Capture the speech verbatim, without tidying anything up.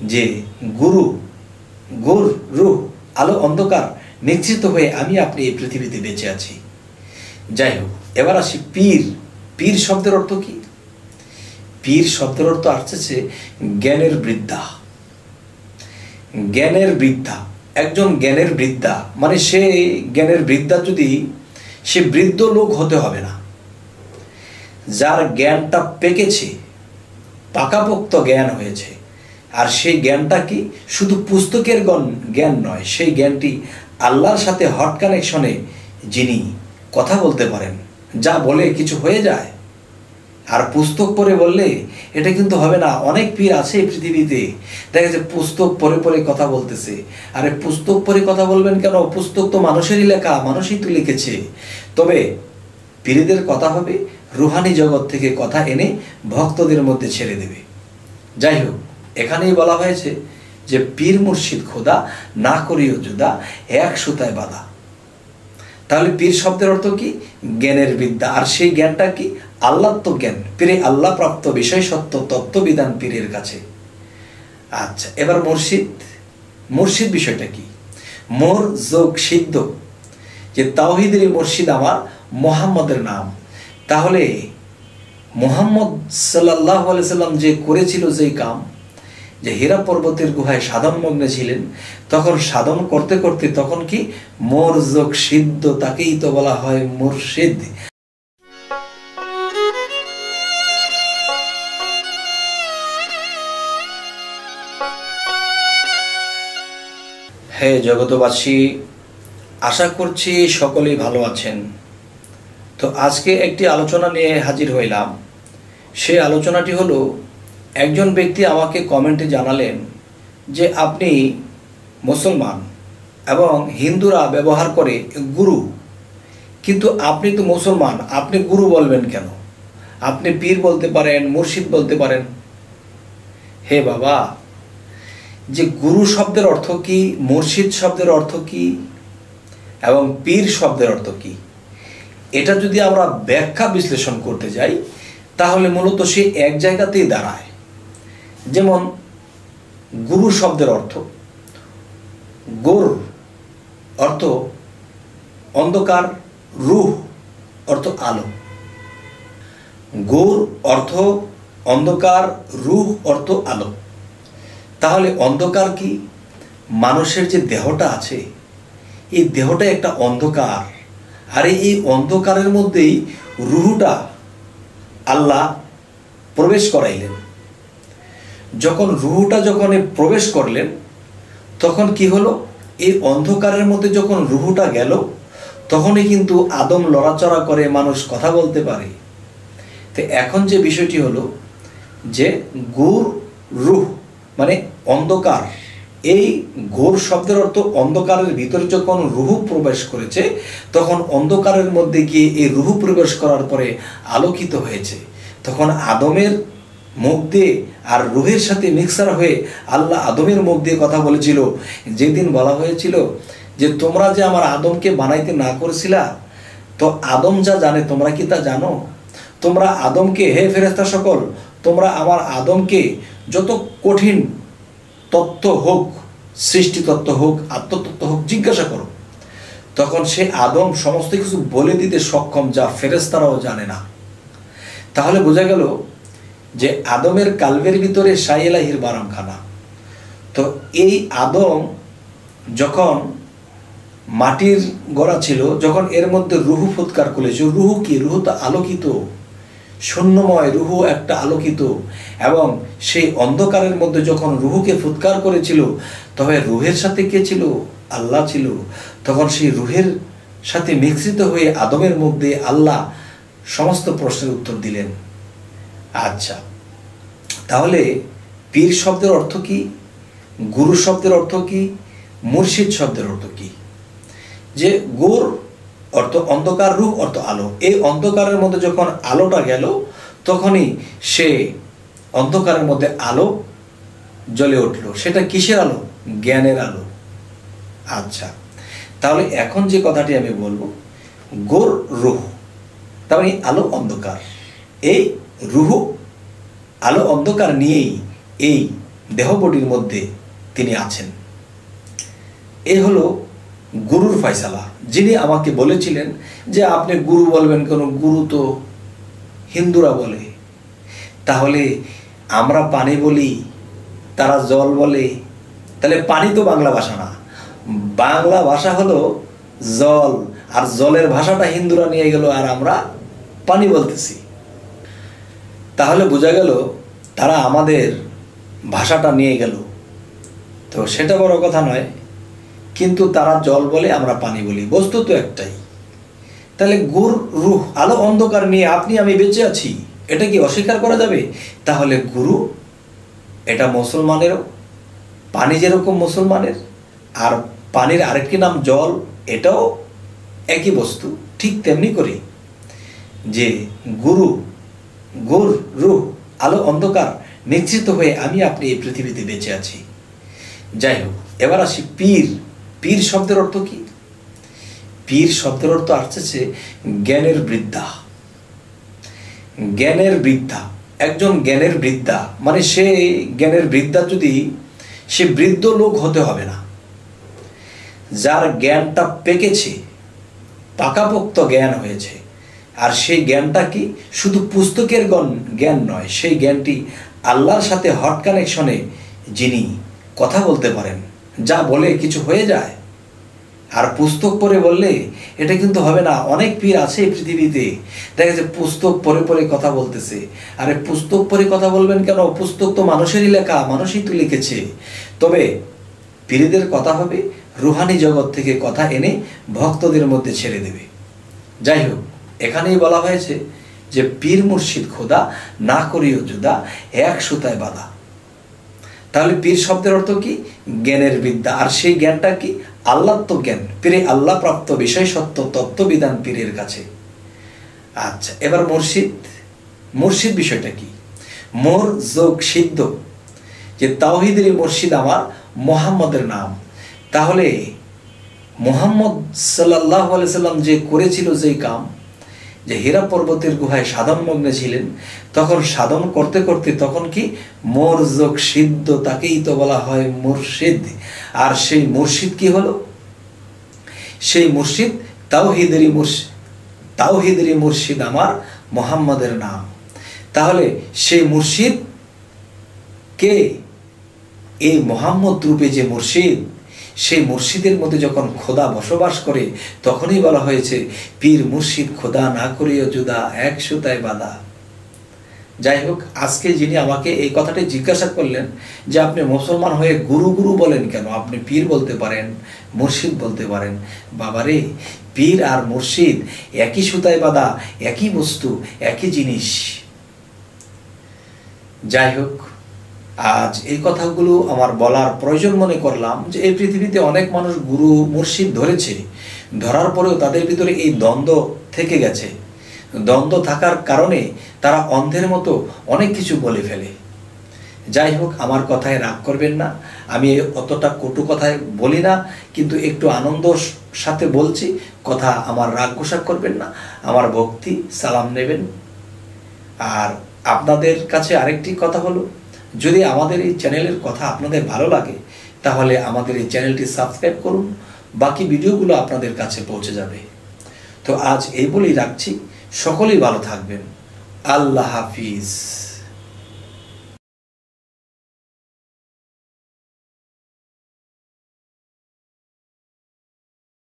যে গুরু গুর রুহ আলো অন্ধকার নিশ্চিত হয়ে আমি আপনি এই পৃথিবীতে বেঁচে আছি। যাই হোক, এবার আসি পীর। পীর শব্দের অর্থ কি? পীর শব্দের অর্থ আসছে জ্ঞানের বৃদ্ধা। জ্ঞানের বৃদ্ধা, একজন জ্ঞানের বৃদ্ধা মানে সে জ্ঞানের বৃদ্ধা, যদি সে বৃদ্ধ লোক হতে হবে না, যার জ্ঞানটা পেকেছে, পাকাপোক্ত জ্ঞান হয়েছে। আর সেই জ্ঞানটা কি শুধু পুস্তকের জ্ঞান নয়, সেই জ্ঞানটি আল্লাহর সাথে হট কানেকশনে যিনি কথা বলতে পারেন, যা বলে কিছু হয়ে যায়। আর পুস্তক পড়ে বললে এটা কিন্তু হবে না। অনেক পীর আছে পৃথিবীতে, দেখা যাচ্ছে পুস্তক পড়ে পড়ে কথা বলতেছে। আরে পুস্তক পড়ে কথা বলবেন কেন? পুস্তক তো মানুষেরই লেখা, মানুষই তো লিখেছে। তবে পীরদের কথা হবে রুহানি জগৎ থেকে কথা এনে ভক্তদের মধ্যে ছেড়ে দেবে। যাই হোক, এখানেই বলা হয়েছে যে পীর মুর্শিদ খোদা না করিও জুদা, এক সুতায় বাঁধা। তাহলে পীর শব্দের অর্থ কি? জ্ঞানের বিদ্যা। আর সেই জ্ঞানটা কি? আল্লাহ তো জ্ঞান, পীরে আল্লাহ প্রাপ্ত বিষয় সত্য তত্ত্ববিধান পীরের কাছে। আচ্ছা, এবার মুর্শিদ। মুর্শিদ বিষয়টা কি? মোর যোগ সিদ্ধ, যে তাওহীদের মুর্শিদ আমার মুহাম্মদের নাম। তাহলে মুহাম্মদ সাল্লাল্লাহু আলাইহি সাল্লাম যে করেছিল যে কাম, যে হীরা পর্বতের গুহায় সাধন মগ্নে ছিলেন, তখন সাধন করতে করতে তখন কি মোর যোগ সিদ্ধ, তাকেই তো বলা হয় মুর্শিদ। হে জগতবাসী, আশা করছি সকলেই ভালো আছেন। তো আজকে একটি আলোচনা নিয়ে হাজির হইলাম। সেই আলোচনাটি হলো, একজন ব্যক্তি আমাকে কমেন্টে জানালেন যে আপনি মুসলমান এবং হিন্দুরা ব্যবহার করে গুরু, কিন্তু আপনি তো মুসলমান, আপনি গুরু বলবেন কেন? আপনি পীর বলতে পারেন, মুর্শিদ বলতে পারেন। হে বাবা, যে গুরু শব্দের অর্থ কি, মুর্শিদ শব্দের অর্থ কি এবং পীর শব্দের অর্থ কি, এটা যদি আমরা ব্যাখ্যা বিশ্লেষণ করতে যাই তাহলে মূলত সে এক জায়গাতেই দাঁড়ায়। যেমন গুরু শব্দের অর্থ, গোর অর্থ অন্ধকার, রুহ অর্থ আলো। গোর অর্থ অন্ধকার, রুহ অর্থ আলো। তাহলে অন্ধকার কি? মানুষের যে দেহটা আছে, এই দেহটা একটা অন্ধকার। আর এই অন্ধকারের মধ্যেই রুহটা আল্লাহ প্রবেশ করাইলেন। যখন রুহটা যখন প্রবেশ করলেন, তখন কি হলো? এই অন্ধকারের মধ্যে যখন রুহটা গেল, তখনই কিন্তু আদম লড়াচড়া করে, মানুষ কথা বলতে পারে। তো এখন যে বিষয়টি হলো যে গুর রুহ মানে অন্ধকার, এই গোর শব্দের অর্থ অন্ধকারের ভিতরে যখন রুহু প্রবেশ করেছে, তখন অন্ধকারের মধ্যে গিয়ে এই রুহু প্রবেশ করার পরে আলোকিত হয়েছে। তখন আদমের মুখ দিয়ে আর রুহের সাথে মিক্সার হয়ে আল্লাহ আদমের মুখ দিয়ে কথা বলেছিল। যেদিন বলা হয়েছিল যে তোমরা যে আমার আদমকে বানাইতে না করেছিলা, তো আদম যা জানে তোমরা কি তা জানো? তোমরা আদমকে, হে ফেরেশতা সকল, তোমরা আমার আদমকে যত কঠিন তত্ত্ব হোক, সৃষ্টি তত্ত্ব হোক, আত্মতত্ত্ব হোক, জিজ্ঞাসা করো। তখন সে আদম সমস্ত কিছু বলে দিতে সক্ষম, যা ফেরেশতারাও জানে না। তাহলে বোঝা গেল যে আদমের কালবের ভিতরে শাইলাহির বারামখানা। তো এই আদম যখন মাটির গড়া ছিল, যখন এর মধ্যে রুহু ফুৎকার করেছে, রুহু কি? রুহু তো আলোকিত, শূন্যময় রুহু একটা আলোকিত। এবং সেই অন্ধকারের মধ্যে যখন রুহুকে ফুৎকার করেছিল, তবে রুহের সাথে কে ছিল? আল্লাহ ছিল। তখন সেই রুহের সাথে মিশ্রিত হয়ে আদমের মধ্যে আল্লাহ সমস্ত প্রশ্নের উত্তর দিলেন। আচ্ছা, তাহলে পীর শব্দের অর্থ কি? গুরু শব্দের অর্থ কি? মুর্শিদ শব্দের অর্থ কি? যে গোর অর্থ অন্ধকার, রুহ অর্থ আলো। এই অন্ধকারের মধ্যে যখন আলোটা গেল, তখনই সে অন্ধকারের মধ্যে আলো জ্বলে উঠল। সেটা কিসের আলো? জ্ঞানের আলো। আচ্ছা, তাহলে এখন যে কথাটি আমি বলবো, গোর রুহ, তার মানে আলো অন্ধকার। এই রুহ আলো অন্ধকার নিয়েই এই দেহবডির মধ্যে তিনি আছেন। এ হলো গুরুর ফয়সালা। যিনি আমাকে বলেছিলেন যে আপনি গুরু বলবেন কেন, গুরু তো হিন্দুরা বলে, তাহলে আমরা পানি বলি, তারা জল বলে, তাহলে পানি তো বাংলা ভাষা না, বাংলা ভাষা হলো জল, আর জলের ভাষাটা হিন্দুরা নিয়ে গেল আর আমরা পানি বলতেছি। তাহলে বোঝা গেল তারা আমাদের ভাষাটা নিয়ে গেল, তো সেটা বড় কথা নয়, কিন্তু তারা জল বলে আমরা পানি বলি, বস্তু তো একটাই। তাহলে গুর রুহ আলো অন্ধকার নিয়ে আপনি আমি বেঁচে আছি, এটা কি অস্বীকার করা যাবে? তাহলে গুরু এটা মুসলমানেরও, পানি যেরকম মুসলমানের, আর পানির আরেকটি নাম জল, এটাও একই বস্তু। ঠিক তেমনি করে যে গুরু গুর রুহ আলো অন্ধকার নিশ্চিত হয়ে আমি আপনি এই পৃথিবীতে বেঁচে আছি। যাই হোক, এবার আসি পীর। পীর শব্দের অর্থ কি? পীর শব্দের অর্থ আসছে জ্ঞানের বৃদ্ধা। জ্ঞানের বৃদ্ধা, একজন জ্ঞানের বৃদ্ধা মানে সে জ্ঞানের বৃদ্ধা, যদি সে বৃদ্ধ লোক হতে হবে না, যার জ্ঞানটা পেকেছে, পাকাপোক্ত জ্ঞান হয়েছে, আর সেই জ্ঞানটা কি শুধু পুস্তকের জ্ঞান নয়, সেই জ্ঞানটি আল্লাহর সাথে হট কানেকশনে যিনি কথা বলতে পারেন, যা বলে কিছু হয়ে যায়। আর পুস্তক পড়ে বললে এটা কিন্তু হবে না। অনেক পীর আছে এই পৃথিবীতে, দেখা যাচ্ছে পুস্তক পড়ে পড়ে কথা বলতেছে। আরে পুস্তক পড়ে কথা বলবেন কেন? পুস্তক তো মানুষেরই লেখা, মানুষই তো লিখেছে। তবে পীরদের কথা হবে রুহানি জগৎ থেকে কথা এনে ভক্তদের মধ্যে ছেড়ে দেবে। যাই হোক, এখানেই বলা হয়েছে যে পীর মুর্শিদ খোদা না করিও জুদা, এক সুতায় বাঁধা। তাহলে পীর শব্দের অর্থ কি? জ্ঞানের বিদ্যা। আর সেই জ্ঞানটা কি? আল্লাহত্ব জ্ঞান। পীরে আল্লাহ প্রাপ্ত বিষয় সত্য তত্ত্ববিধান পীরের কাছে। আচ্ছা, এবার মুর্শিদ। মুর্শিদ বিষয়টা কি? মোর যোগ সিদ্ধ, যে তাওহীদেরই মুর্শিদ আমার মুহাম্মদের নাম। তাহলে মুহাম্মদ সাল্লাল্লাহু আলাইহি সাল্লাম যে করেছিল যেই কাম, যে হীরা পর্বতের গুহায় সাধন মগ্নে ছিলেন, তখন সাধন করতে করতে তখন কি মোর যোগ সিদ্ধ, তাকেই তো বলা হয় মুর্শিদ। আর সেই মুর্শিদ কি হলো? সেই মুর্শিদ তাওহীদেরই মুর্শিদ, তাওহীদেরই মুর্শিদ আমার মুহাম্মদের নাম। তাহলে সেই মুর্শিদ কে? এই মুহাম্মদ রূপে যে মুর্শিদ, সেই মুর্শিদের মধ্যে যখন খোদা বসবাস করে, তখনই বলা হয়েছে পীর মুর্শিদ খোদা না করিও জুদা, এক সুতায় বাঁধা। যাই হোক, আজকে যিনি আমাকে এই কথাটি জিজ্ঞাসা করলেন যে আপনি মুসলমান হয়ে গুরু গুরু বলেন কেন, আপনি পীর বলতে পারেন, মুর্শিদ বলতে পারেন। বাবারে, পীর আর মুর্শিদ একই সুতায় বাঁধা, একই বস্তু, একই জিনিস। যাই হোক, আজ এই কথাগুলো আমার বলার প্রয়োজন মনে করলাম যে এই পৃথিবীতে অনেক মানুষ গুরু মুর্শিদ ধরেছে, ধরার পরেও তাদের ভিতরে এই দ্বন্দ্ব থেকে গেছে। দ্বন্দ্ব থাকার কারণে তারা অন্ধের মতো অনেক কিছু বলে ফেলে। যাই হোক, আমার কথায় রাগ করবেন না, আমি অতটা কটু কথায় বলি না, কিন্তু একটু আনন্দর সাথে বলছি কথা, আমার রাগ গোসা করবেন না, আমার ভক্তি সালাম নেবেন। আর আপনাদের কাছে আরেকটি কথা হলো, যদি আমাদের এই চ্যানেলের কথা আপনাদের ভালো লাগে, তাহলে আমাদের এই চ্যানেলটি সাবস্ক্রাইব করুন, বাকি ভিডিওগুলো আপনাদের কাছে পৌঁছে যাবে। তো আজ এই বলেই রাখছি, সকলেই ভালো থাকবেন। আল্লাহ হাফিজ।